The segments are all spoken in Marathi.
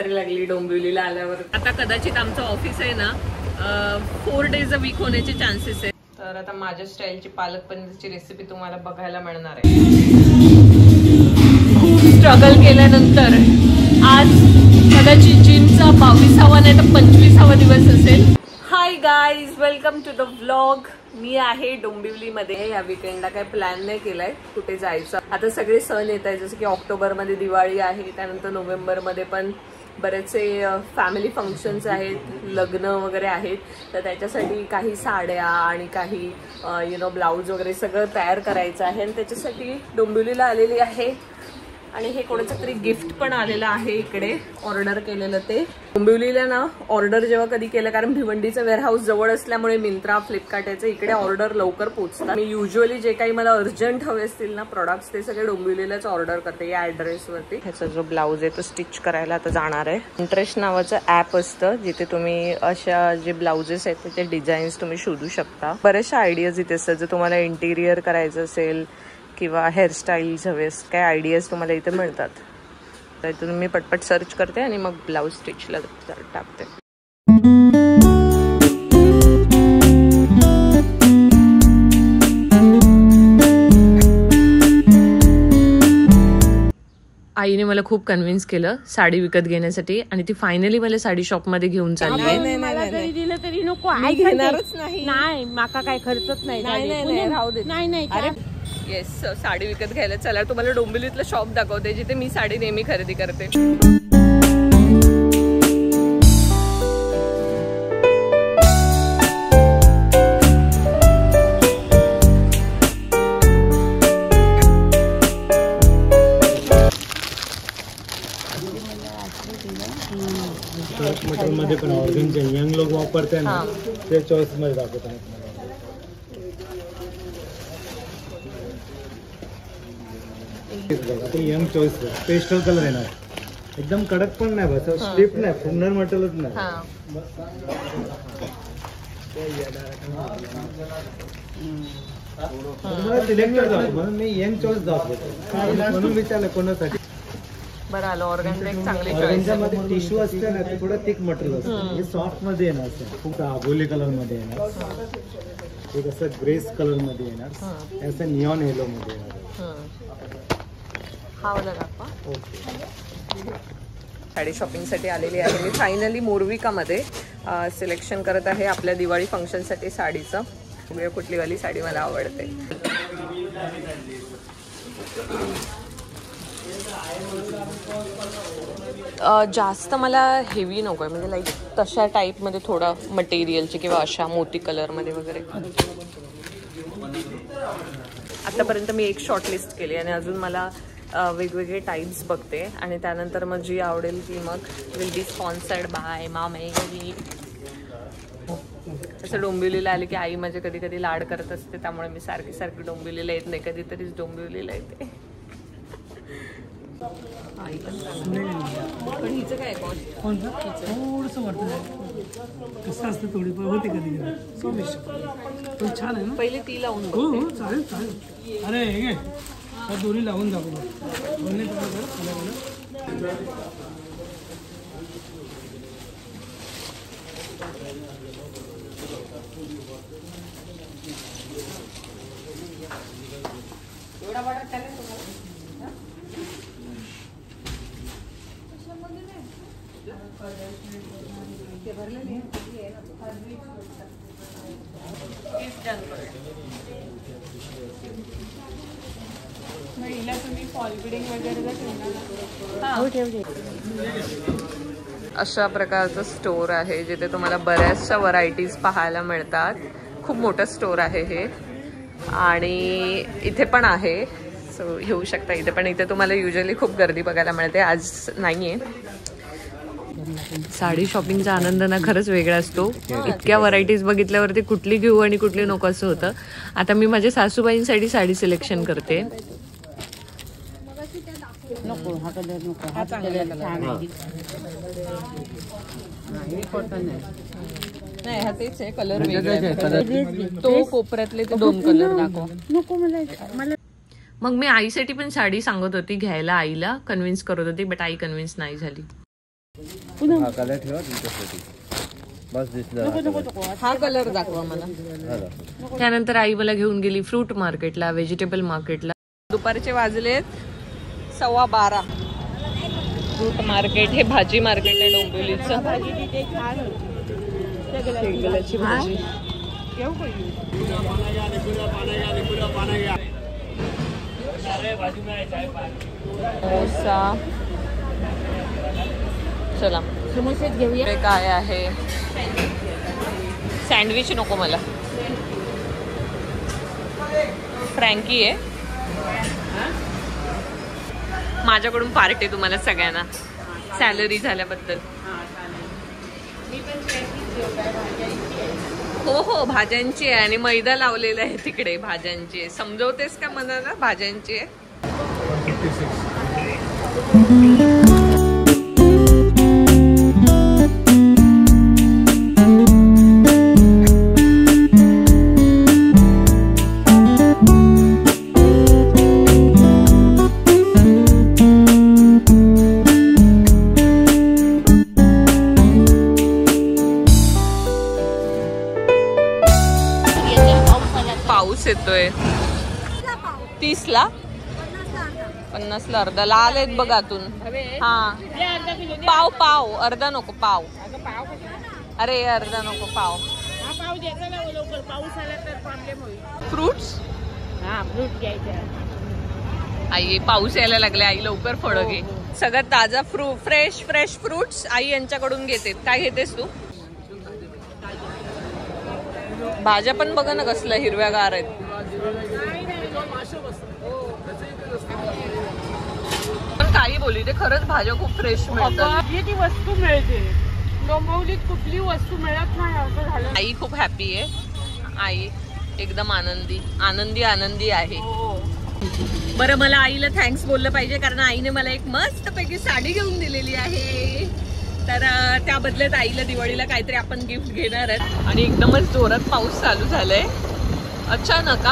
लॉटरी लागली डोंबिवलीला आल्यावर. आता कदाचित आमचं ऑफिस आहे ना 4 days a week होण्याचे चान्सेस आहे. तर आता माझ्या स्टाईलची पालक पनीरची रेसिपी तुम्हाला बघायला मिळणार आहे. खूप स्ट्रगल केल्यानंतर आज कदाचित जिमचा 22वा नाही तर 25वा दिवस असेल. Hi guys, welcome to the vlog. मी आहे डोंबिवलीमध्ये. या वीकेंडला काही प्लॅन नाही केलाय कुठे जायचं. आता सगळे सण येत आहेत, जसं की ऑक्टोबरमध्ये दिवाळी आहे, त्यानंतर नोव्हेंबरमध्ये पण बरेचसे फॅमिली फंक्शन्स आहेत, लग्न वगैरे आहेत. तर त्याच्यासाठी काही साड्या आणि काही ब्लाऊज वगैरे सगळं तयार करायचं आहे आणि त्याच्यासाठी डोंबिवलीला आलेली आहे. आणि हे कोणाचं तरी गिफ्ट पण आलेलं आहे इकडे, ऑर्डर केलेलं. ते डोंबिवलीला ना ऑर्डर जेव्हा कधी केलं, कारण भिवंडीचं वेअरहाऊस जवळ असल्यामुळे मिंत्रा, फ्लिपकार्ट याचं इकडे ऑर्डर लवकर पोहोचतात. मी युजली जे काही मला अर्जंट हवे असतील ना प्रोडक्ट्स, ते सगळे डोंबिवलीलाच ऑर्डर करते या ॲड्रेसवरती. ह्याचा जो ब्लाऊज आहे तो स्टिच करायला आता जाणार आहे. इंटरेस्ट नावाचं ॲप असतं जिथे तुम्ही अशा जे ब्लाउजेस आहेत त्याचे डिझाईन्स तुम्ही शोधू शकता. बऱ्याचशा आयडियाज इथे असतात. जर तुम्हाला इंटिरियर करायचं असेल किंवा हेअरस्टाईल्स हवेस, काय आयडियाज तुम्हाला इथे मिळतात. तर इथून मी पटपट सर्च करते आणि मग ब्लाऊज स्टिचला टाकते. आईने मला खूप कन्व्हिन्स केलं साडी विकत घेण्यासाठी आणि ती फायनली मला साडी शॉप मध्ये घेऊन चालली आहे. मला जरी दिलं तरी नको, घेणारच नाही. नाही, माका काय खर्चच नाही. राहू दे. नाही. अरे येस, साडी विकत घ्यायला चला. तुम्हाला डोंबिवलीतलं शॉप दाखवते जिथे मी साडी नेहमी खरेदी करते. मटेरियल मध्ये पण ऑर्गनचे यंग लोक वापरते ना, ते चॉईस मध्ये दाखवतात. यंग चॉईस पेस्टल कलर येणार, एकदम कडक पण नाही, बस स्ट्रिप नाही, फुलर मटेरियलच नाही. मला सिलेक्टेड दाखव म्हणून मी यंग चॉईस दाखवतो, म्हणून विचारलं कोणासाठी. बरं आलं. ऑर्गन चांगली मध्ये टिश्यू असते ना, ते थोडं थिक मटेरियल असतं. हे सॉफ्ट मध्ये येणार, खूप आबोली कलर मध्ये येणार, एक असं ग्रेस कलर मध्ये येणार, असं निऑन येलो मध्ये येणार. हा वाला दाखवा. साडी शॉपिंगसाठी आलेली आहे मी फायनली मोरविकामध्ये. सिलेक्शन करत आहे आपल्या दिवाळी फंक्शनसाठी साडीचं. बघूया कुठली वाली साडी मला आवडते. जास्त मला हेवी नको आहे, म्हणजे लाईक तशा टाईपमध्ये थोडं मटेरियलची किंवा अशा मोती कलरमध्ये वगैरे. आतापर्यंत मी एक शॉर्टलिस्ट केली आणि अजून मला वेगवेगळे टाईप्स बघते आणि त्यानंतर मग जी आवडेल ती मग विल बी स्पॉन्सर्ड बाय मामे. असं डोंबिवलीला आले की आई माझे कधी कधी लाड करत असते, त्यामुळे मी सारखी डोंबिवलीला येत नाही, कधीतरीच डोंबिवलीला येते. आई पण हिचं काय कॉस्ट? थोडंसं वाटतं कसं असतं, थोडी होते कधी पण छान आहे ना. पहिले ती लावून. हो चालेल. अरे हे दोन्ही लावून दाखवलं. एवढा वाटत त्याला तुम्ही फॉल बिडिंग वगैरे अशा प्रकारचं स्टोर आहे जिथे तुम्हाला बऱ्याचशा व्हरायटीज पाहायला मिळतात. खूप मोठं स्टोर आहे हे आणि इथे पण आहे, सो घेऊ शकता इथे पण. इथे तुम्हाला युजली खूप गर्दी बघायला मिळते, आज नाहीये. साडी शॉपिंगचा आनंद ना खरंच वेगळा असतो. इतक्या व्हरायटीज बघितल्यावरती कुठली घेऊ आणि कुठली नको असं होतं. आता मी माझ्या सासूबाईंसाठी साडी सिलेक्शन करते. नको हा कलर नको, हा कलर छान आहे. नाही हा तेच आहे, कलर वेगळे. तो कोपऱ्यातले ते 2 कलर दाखव. नको मला. मग मी आईसाठी पण साडी सांगत होती घ्यायला, आईला कन्व्हिन्स करत होती, बट आई कन्व्हिन्स नाही झाली. पुन्हा कलर ठेवा तुमच्यासाठी. बस दिसलं नको नको नको हा कलर दाखवा मला. झालं. त्यानंतर आई मला घेऊन गेली फ्रूट मार्केटला, व्हेजिटेबल मार्केटला. दुपारचे वाजलेत 12:15. फ्रूट मार्केट हे भाजी मार्केट आहे डोंबिवलीचं. भाजी तिथे छान होती. शेंगदाण्याची भाजी. घेऊ का ही? समोसा. चला समोसेच घेऊया. हे काय आहे? सँडविच नको मला. फ्रँकी आहे. माझ्याकडून पार्टी तुम्हाला सगळ्यांना सॅलरी झाल्याबद्दल. हो हो भाज्यांची आहे आणि मैदा लावलेला आहे तिकडे. भाज्यांची आहे. समजवतेस का मला? भाज्यांची आहे. पाऊस येतोय. 30ला 50ला अर्धा. लाल आहेत बघ आतून. हा पाव पाव अर्धा नको पाव. अरे अर्धा नको पाव. पाव द्यायचा ना लवकर. पाऊस आला तर प्रॉब्लेम होईल. फ्रुट्स. हा फ्रूट घ्यायचे. आई पाऊस यायला लागले. आई लवकर फळं घे. सगळ्यात ताजा फ्रेश फ्रुट्स आई यांच्याकडून घेते. काय घेतेस तू? भाज्या पण बघा ना कसल्या हिरव्यागार आहेत. पण काही बोली ते खरंच भाज्या खूप फ्रेश मिळतात. ती वस्तू मिळते. डोंबिवलीत कुठली वस्तू मिळत नाही असं झालं. आई खूप हॅपी आहे. आई एकदम आनंदी आहे. बरं मला आईला थँक्स बोललं पाहिजे कारण आईने मला एक मस्त पैकी साडी घेऊन दिलेली आहे. तर त्या बदल्यात आईला दिवाळीला काहीतरी आपण गिफ्ट घेणार आहेत. आणि एकदमच जोरात पाऊस चालू झालाय अचानक.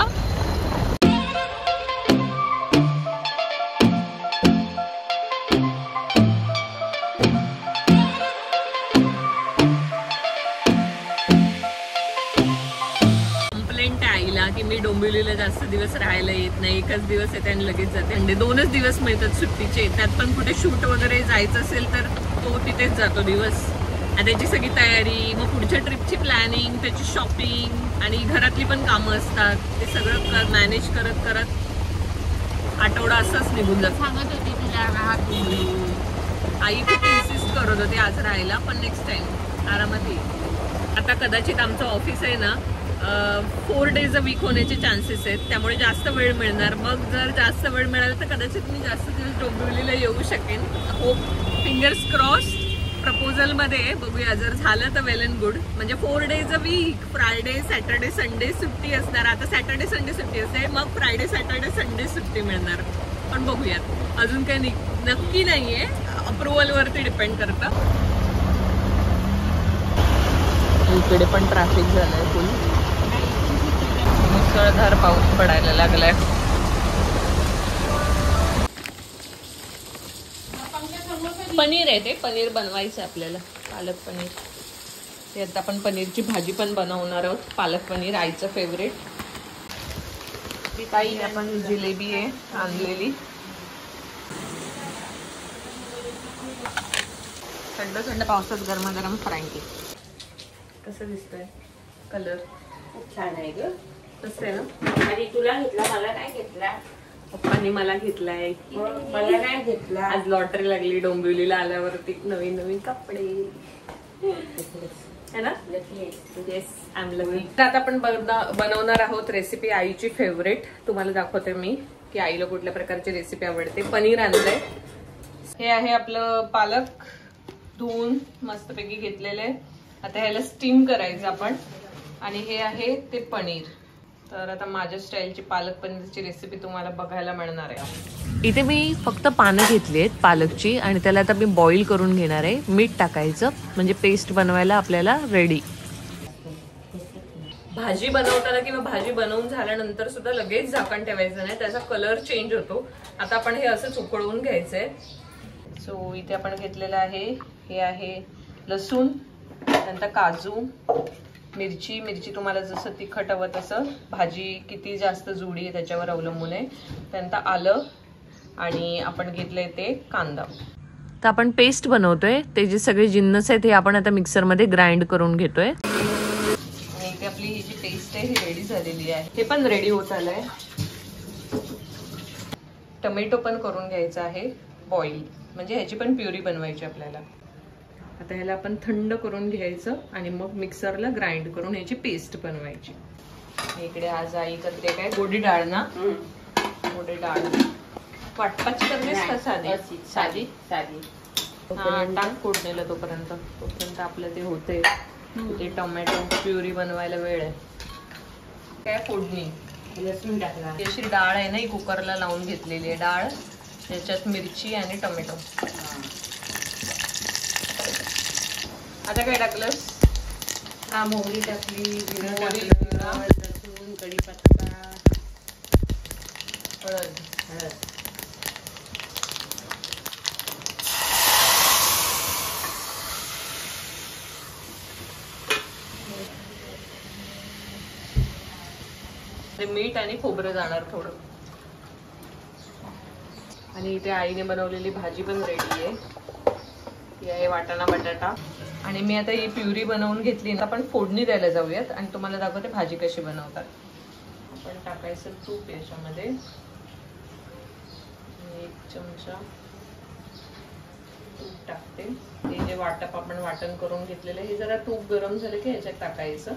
कंप्लेंट आहे आईला की मी डोंबिवलीला जास्त दिवस राहायला येत नाही. एकच दिवस येते आणि लगेच जाते. म्हणजे 2च दिवस मिळतात सुट्टीचे. त्यात पण कुठे शूट वगैरे जायचं असेल तर तो तिथेच जातो दिवस. आणि त्याची सगळी तयारी, मग पुढच्या ट्रिपची प्लॅनिंग, त्याची शॉपिंग आणि घरातली पण कामं असतात. ते सगळं मॅनेज करत करत आठवडा असंच निघून जातो. सांगत होती तुला राहत. आई खूप इन्सिस्ट करत होती आज राहायला. पण नेक्स्ट टाइम आरामात येईल. आता कदाचित आमचं ऑफिस आहे ना 4 days a week होण्याचे चान्सेस आहेत. त्यामुळे जास्त वेळ मिळणार. मग जर जास्त वेळ मिळाला तर कदाचित मी जास्त दिवस डोंबिवलीला येऊ शकेन. Hope fingers cross. प्रपोजलमध्ये बघूया जर झालं तर वेल अँड गुड. म्हणजे 4 days a week. Friday Saturday Sunday सुट्टी असणार. आता सॅटर्डे संडे सुट्टी असते. मग फ्रायडे सॅटर्डे संडे सुट्टी मिळणार. पण बघूयात. अजून काही नक्की नाहीये. अप्रुव्हलवरती डिपेंड करतं. इकडे पण ट्रॅफिक झालंय फुल. मुसळधार पाऊस पडायला लागलाय. पनीर आहे ते. पनीर बनवायचं आपल्याला. पालक पनीर. ते आता आपण पनीरची भाजी पण बनवणार आहोत. पालक पनीर आईचं फेवरेट. ताई आपण जिलेबी आहे आणलेली. थंड पावसात गरमागरम फ्रँकी. कसं दिसतंय कलर? खूप छान आहे ग. कसं आहे ना? आणि तुला घेतला मला नाही घेतला. पप्पांनी मला घेतलाय. मला नाही घेतला. आज लॉटरी लागली. डोंबिवलीला आल्यावरती नवीन कपडे है ना. Yes I am loving. आता आपण बनवणार आहोत रेसिपी आईची फेवरेट. तुम्हाला दाखवते मी की आईला कुठल्या प्रकारची रेसिपी आवडते. पनीर आणलंय. हे आहे आपलं पालक धुवून मस्तपैकी घेतलेले. आता ह्याला स्टीम करायचं आपण. आणि हे आहे ते पनीर. तर आता माझ्या स्टाईलची पालक पनीरची रेसिपी तुम्हाला बघायला मिळणार आहे. इथे मी फक्त पानं घेतली आहेत पालकची आणि त्याला आता मी बॉईल करून घेणार आहे. मीठ टाकायचं म्हणजे पेस्ट बनवायला आपल्याला रेडी. भाजी बनवताना किंवा भाजी बनवून झाल्यानंतर सुद्धा लगेच झाकण ठेवायचं नाही. त्याचा कलर चेंज होतो. आता आपण हे असंच उकळवून घ्यायचंय. सो इथे आपण घेतलेलं आहे, हे आहे लसूण, नंतर काजू, मिरची तुम्हाला जसं तिखट हवं तसं, भाजी किती जास्त जुडी आहे त्याच्यावर अवलंबून आहे, त्यानंतर आलं आणि आपण घेतलंय ते कांदा. तर आपण पेस्ट बनवतोय, ते जे सगळे जिन्नस आहेत हे आपण आता मिक्सरमध्ये ग्राइंड करून घेतोय. आणि इथे आपली ही जी पेस्ट आहे ही रेडी झालेली आहे. हे पण रेडी होत आलंय. टोमॅटो पण करून घ्यायचा आहे बॉईल, म्हणजे ह्याची पण प्युरी बनवायची आपल्याला. आता ह्याला आपण थंड करून घ्यायचं आणि मग मिक्सरला ग्राइंड करून ह्याची पेस्ट बनवायची. इकडे आज आई करते काय, गोडी डाळ ना, गोडी डाळ वाटपाची करतेस का साधी? साधी साधी. हा, टाक फोडणीला तोपर्यंत आपलं ते होते. ते टोमॅटो प्युरी बनवायला वेळ आहे. काय फोडणी, लसूण टाकला. अशी डाळ आहे ना, ही कुकरला लावून घेतलेली आहे डाळ, त्याच्यात मिरची आणि टोमॅटो. आता काय टाकलंस? हा, मोहरी टाकली, लसूण, कढीपत्ता, हळद. मीठ आणि खोबरं जाणार थोडं. आणि इथे आईने बनवलेली भाजी पण रेडी आहे. ही आहे वाटाणा बटाटा. आणि मी आता ही प्युरी बनवून घेतली. आपण फोडणी द्यायला जाऊयात आणि तुम्हाला दाखवते भाजी कशी बनवतात. आपण टाकायचं तूप याच्यामध्ये, 1 चमचा तूप टाकते. हे जे वाटप आपण वाटण करून घेतलेलं हे जरा तूप गरम झालं की ह्याच्यात टाकायचं.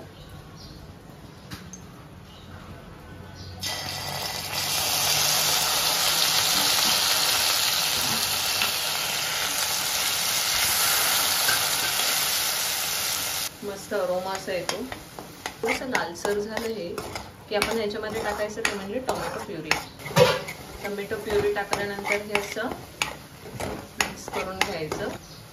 मस्त अरोमा असा येतो. थोडंसं लालसर झालं हे की आपण ह्याच्यामध्ये टाकायचं ते म्हणजे टोमॅटो प्युरी. टोमॅटो प्युरी टाकल्यानंतर हे असं मिक्स करून घ्यायचं.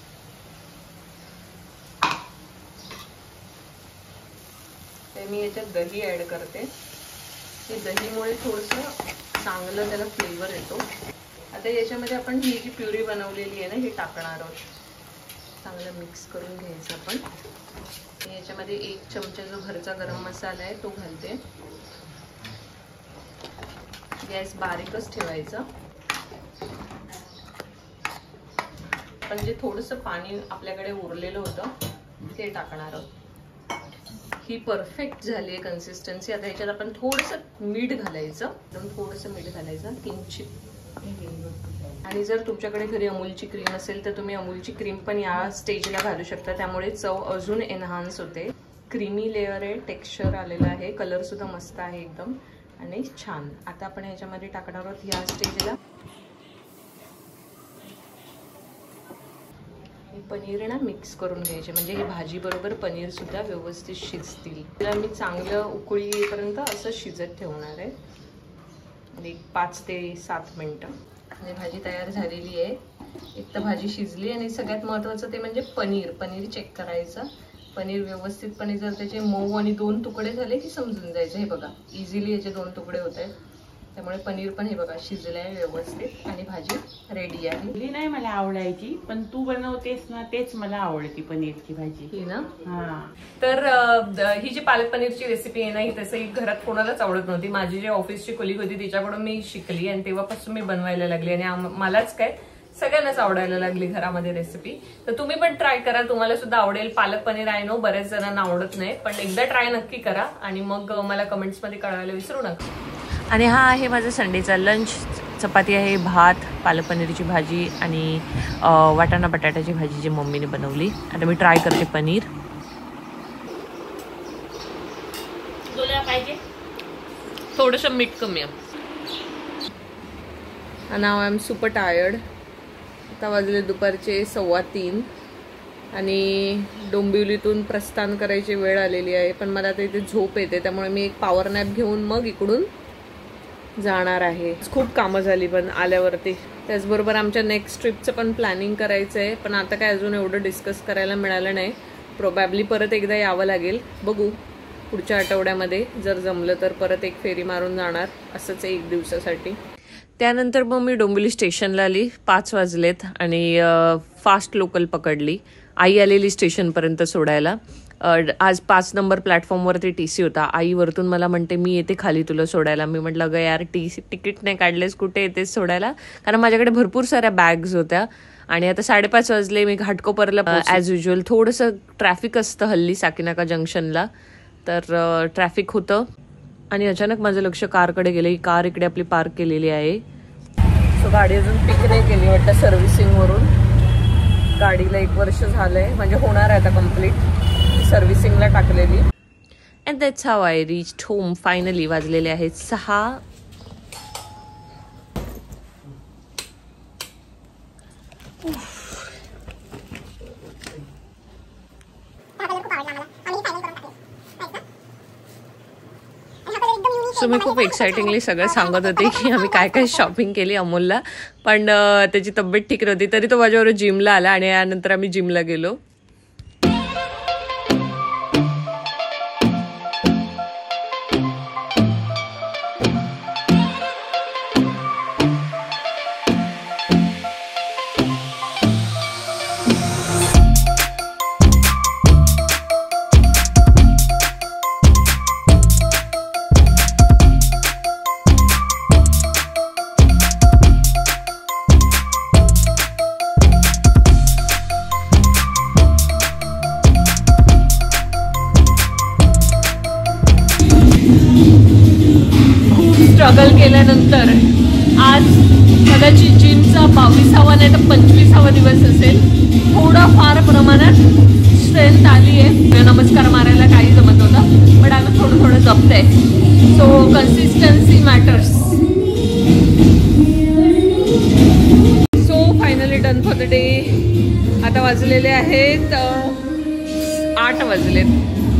ते मी याच्यात दही ऍड करते. हे दहीमुळे थोडंसं चांगलं त्याला फ्लेवर येतो. आता याच्यामध्ये आपण ही जी प्युरी बनवलेली आहे ना ही टाकणार आहोत. चांगलं मिक्स करून घ्यायचं आपण. याच्यामध्ये 1 चमचा जो घरचा गरम मसाला आहे तो घालते. गॅस बारीकच ठेवायचा. पण जे थोडंसं पाणी आपल्याकडे उरलेलं होतं ते टाकणार आहोत. ही परफेक्ट झाली आहे कन्सिस्टन्सी. आता ह्याच्यात आपण थोडंसं मीठ घालायचं, एकदम थोडंसं मीठ घालायचं, किंचित. आणि जर तुमच्याकडे घरी अमूलची क्रीम असेल तर तुम्ही अमूलची क्रीम पण या स्टेजला घालू शकता, त्यामुळे चव अजून एनहान्स होते. क्रीमी लेअर आहे, टेक्स्चर आलेलं आहे, कलर सुद्धा मस्त आहे एकदम आणि छान. आता आपण ह्याच्यामध्ये टाकणार आहोत या स्टेजला पनीर ना मिक्स करून घ्यायचे, म्हणजे ही भाजी बरोबर पनीर सुद्धा व्यवस्थित शिजतील. त्याला मी चांगलं उकळी येईपर्यंत असं शिजत ठेवणार आहे, 5 ते 7 मिनिटं. आणि भाजी तयार झालेली आहे. एक तर भाजी शिजली आणि सगळ्यात महत्त्वाचं ते म्हणजे पनीर चेक करायचं. पनीर व्यवस्थितपणे जर त्याचे मऊ आणि 2 तुकडे झाले की समजून जायचं. हे बघा इझिली याचे 2 तुकडे होत आहेत, त्यामुळे पनीर पण हे बघा शिजले आहे व्यवस्थित आणि भाजी रेडी आहे. ही नाही मला आवडायची, पण तू बनवतेस ना तेच मला आवडती पनीरची भाजी. ही ना. हा, तर ही जी पालक पनीरची रेसिपी आहे ना ही तसंही घरात कोणालाच आवडत नव्हती. माझी जी ऑफिसची कोलीग होती तिच्याकडून मी शिकली आणि तेव्हापासून मी बनवायला लागली आणि मलाच काय सगळ्यांनाच आवडायला लागली घरामध्ये रेसिपी. तर तुम्ही पण ट्राय करा, तुम्हाला सुद्धा आवडेल. पालक पनीर आय नो बऱ्याच जणांना आवडत नाही, पण एकदा ट्राय नक्की करा आणि मग मला कमेंट्समध्ये कळवायला विसरू नका. आणि हा आहे माझा संडेचा लंच. चपाती आहे, भात, पालक पनीरची भाजी आणि वाटाणा बटाट्याची भाजी जी मम्मीने बनवली. आता मी ट्राय करते पनीर. पाहिजे थोडंसं मीठ कमी आहे. Now I am super tired. आता वाजले दुपारचे 2:15 आणि डोंबिवलीतून प्रस्थान करायची वेळ आलेली आहे. पण मला आता इथे झोप येते, त्यामुळे मी एक पॉवर नॅप घेऊन मग इकडून जाणार आहे. खूप कामं झाली पण आल्यावरती. त्याचबरोबर आमच्या नेक्स्ट ट्रिपचं पण प्लॅनिंग करायचं आहे, पण आता काय अजून एवढं डिस्कस करायला मिळालं नाही. प्रोबॅबली परत एकदा यावं लागेल, बघू पुढच्या आठवड्यामध्ये जर जमलं तर परत एक फेरी मारून जाणार असंच 1 दिवसासाठी. त्यानंतर मग मी डोंबिवली स्टेशनला आली. 5 वाजलेत आणि फास्ट लोकल पकडली. आई आलेली स्टेशनपर्यंत सोडायला. आज 5 नंबर प्लॅटफॉर्मवरती TC होता. आई वरतून मला म्हणते मी येते खाली तुला सोडायला. मी म्हटलं अगं यार तिकीट नाही काढलेस, कुठे येतेस सोडायला, कारण माझ्याकडे भरपूर साऱ्या बॅग्स होत्या. आणि आता 5:30 वाजले. मी घाटकोपरला ॲज युजल. थोडंसं ट्रॅफिक असतं हल्ली साकीनाका जंक्शनला, तर ट्रॅफिक होतं. आणि अचानक माझं लक्ष कारकडे गेलं. ही कार इकडे आपली पार्क केलेली आहे. सो गाडी अजून पिक नाही केली वाटतं सर्व्हिसिंगवरून. गाडीला 1 वर्ष झालंय, म्हणजे होणार आहे आता कम्प्लीट. सर्व्हिसिंगला टाकलेली. And that's how I reached home finally. वाजलेले आहेत 6. सो मी खूप एक्साइटिंगली सगळं सांगत होते की आम्ही काय काय शॉपिंग केली अमोलला, पण त्याची तब्येत ठीक नव्हती. तरी तो माझ्याबरोबर जिमला आला आणि यानंतर आम्ही जिमला गेलो. स्ट्रगल केल्यानंतर आज कदाचित जिमचा 22वा नाही तर 25वा दिवस असेल. थोडं फार प्रमाणात स्ट्रेंथ आली आहे. नमस्कार मारायला काही जमत होतं, पण आम्ही थोडं थोडं जपतंय. So consistency matters. So finally done for the day. आता वाजलेले आहेत 8 वाजलेत.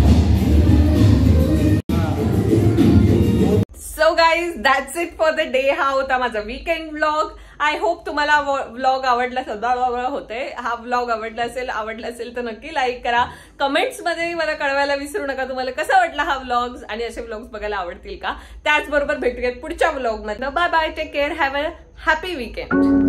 So guys that's it for the day. हा होता माझा वीकेंड व्लॉग. आय होप तुम्हाला व्लॉग आवडला. सध्या होते. हा व्लॉग आवडला असेल तर नक्की लाईक करा. कमेंट्समध्ये मला कळवायला विसरू नका तुम्हाला कसा वाटला हा व्लॉग, आणि असे व्लॉग्स बघायला आवडतील का. त्याचबरोबर भेटूयात पुढच्या व्लॉगमध्ये. Bye bye, take care, have a happy weekend.